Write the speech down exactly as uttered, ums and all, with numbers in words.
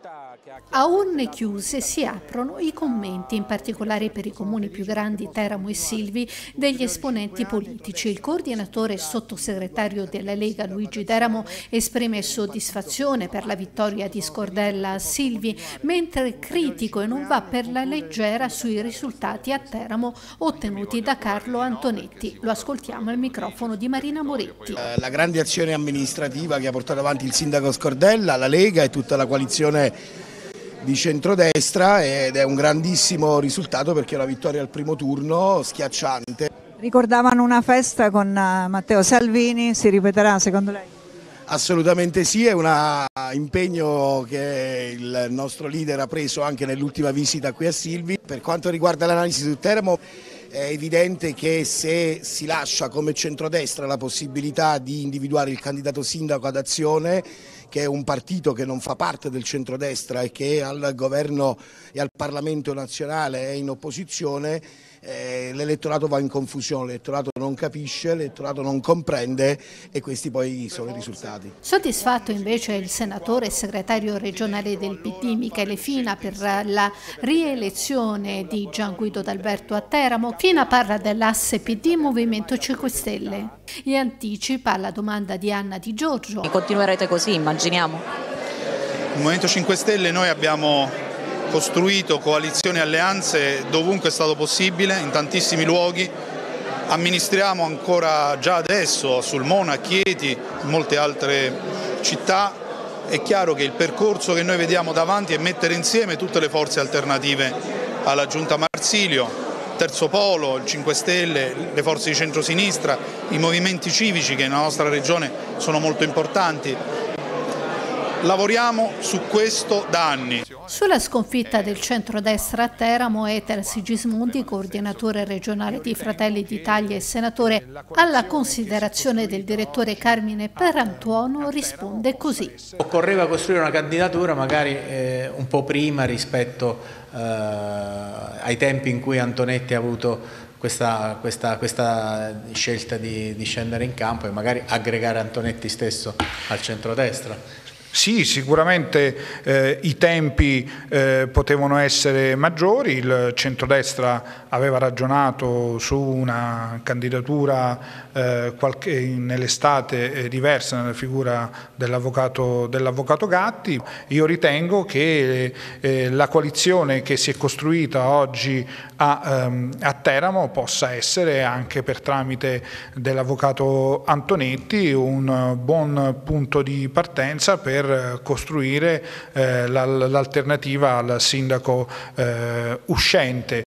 A urne chiuse si aprono i commenti, in particolare per i comuni più grandi Teramo e Silvi, degli esponenti politici. Il coordinatore e sottosegretario della Lega Luigi Deramo esprime soddisfazione per la vittoria di Scordella a Silvi, mentre critico e non va per la leggera sui risultati a Teramo ottenuti da Carlo Antonetti. Lo ascoltiamo al microfono di Marina Moretti. La grande azione amministrativa che ha portato avanti il sindaco Scordella, la Lega e tutta la coalizione di centrodestra, ed è un grandissimo risultato perché è una vittoria al primo turno schiacciante. Ricordavano una festa con Matteo Salvini, si ripeterà secondo lei? Assolutamente sì, è un impegno che il nostro leader ha preso anche nell'ultima visita qui a Silvi. Per quanto riguarda l'analisi su Teramo, è evidente che se si lascia come centrodestra la possibilità di individuare il candidato sindaco ad Azione, che è un partito che non fa parte del centrodestra e che al governo e al Parlamento nazionale è in opposizione, eh, l'elettorato va in confusione, l'elettorato non capisce, l'elettorato non comprende e questi poi sono i risultati. Soddisfatto invece il senatore e segretario regionale del P D Michele Fina per la rielezione di Gian Guido D'Alberto a Teramo. Fina parla dell'asse P D Movimento cinque Stelle e anticipa la domanda di Anna Di Giorgio. Continuerete così, immaginiamo? Il Movimento cinque Stelle noi abbiamo costruito coalizioni e alleanze dovunque è stato possibile, in tantissimi luoghi. Amministriamo ancora già adesso sul Mona, a Chieti, in molte altre città. È chiaro che il percorso che noi vediamo davanti è mettere insieme tutte le forze alternative alla Giunta Marsilio, Terzo Polo, il cinque Stelle, le forze di centrosinistra, i movimenti civici che nella nostra regione sono molto importanti. Lavoriamo su questo da anni. Sulla sconfitta del centrodestra a Teramo, Eter Sigismondi, coordinatore regionale di Fratelli d'Italia e senatore, alla considerazione del direttore Carmine Pierantuono risponde così. Occorreva costruire una candidatura magari eh, un po' prima rispetto eh, ai tempi in cui Antonetti ha avuto questa, questa, questa scelta di, di scendere in campo e magari aggregare Antonetti stesso al centrodestra. Sì, sicuramente eh, i tempi eh, potevano essere maggiori, il centrodestra aveva ragionato su una candidatura eh, nell'estate eh, diversa nella figura dell'avvocato dell'avvocato Gatti. Io ritengo che eh, la coalizione che si è costruita oggi a, ehm, a Teramo possa essere, anche per tramite dell'avvocato Antonetti, un buon punto di partenza per costruire eh, l'alternativa al sindaco eh, uscente.